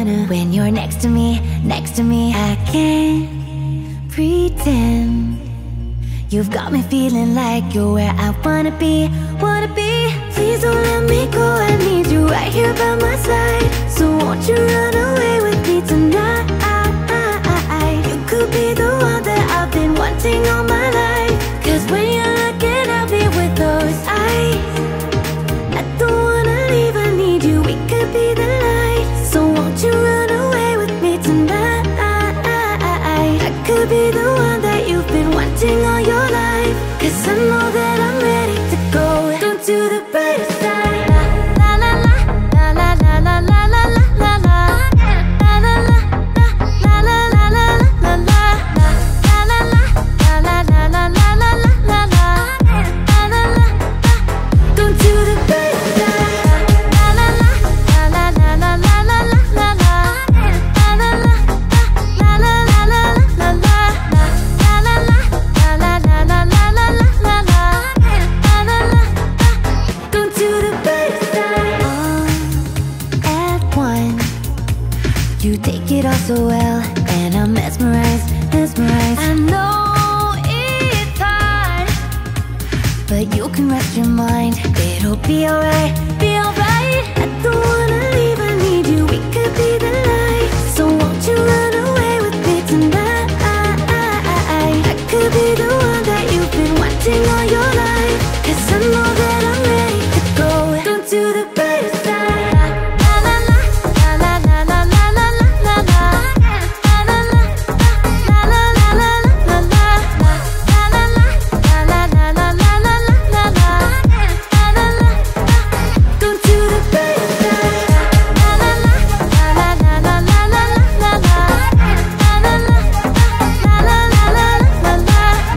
wanna. When you're next to me, I can't pretend. You've got me feeling like you're where I wanna be, wanna be. Please don't let me go, I need you right here by my side. So won't you run away with me tonight? You could be the one that I've been wanting all my life. Cause when you're looking at me with those eyes, I don't wanna leave, I need you, we could be the light. So won't you run away with me tonight? I could be the one that you've been wanting all your life. Cause I know that I'm ready to go. Don't do the brighter side. La la la, la la la la la la la la la. La la la, la la la la la la la. La la la, la la la la la la la la. La la la, don't do the brighter side. La la la, la la la la la la la la. La la la, la la la la la la la. La la la, la la la la la la la la. La la la, don't do the brighter side. All at once, you take it all so well, and I'm mesmerized, mesmerized. I know it's hard, but you can rest your mind. It'll be alright, be alright. I don't wanna leave, I need you, we could be the light. So won't you run away with me tonight? I could be the one that you've been wanting all your life. Cause I know that I'm ready to go. Don't do the brighter side. La la la, la la la la la la la la. La la la, la la la la la la la. La la la, la la la la la la la la. La la la, don't do the brighter side. La la la, la la la la la la la la. La la la, la la la la la la la. La la la, la la la la la la la. La la la,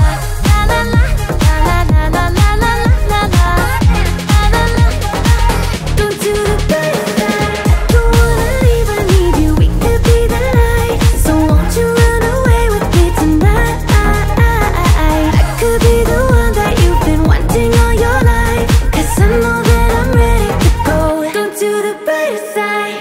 don't do the brighter side. I don't wanna leave, I need you, we could be the light. So won't you run away with me tonight? I could be the one that you've been wanting all your life. Cause I know that I'm ready to go. Don't do the brighter side.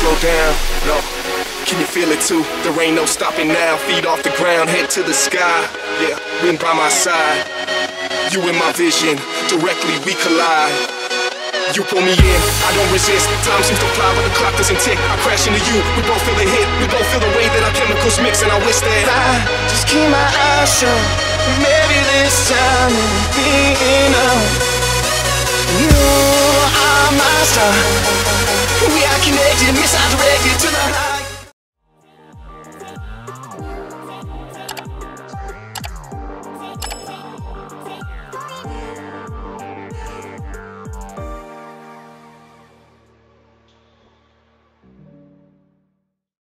slow down, no. Can you feel it too? There ain't no stopping now. Feet off the ground, head to the sky. Yeah, wind by my side. You in my vision, directly we collide. You pull me in, I don't resist. Time seems to fly, but the clock doesn't tick. I crash into you, we both feel the hit. We both feel the way that our chemicals mix. And I wish that I just keep my eyes shut. Maybe this time it'll be enough. You are my star. We are connected, misdirected to the high.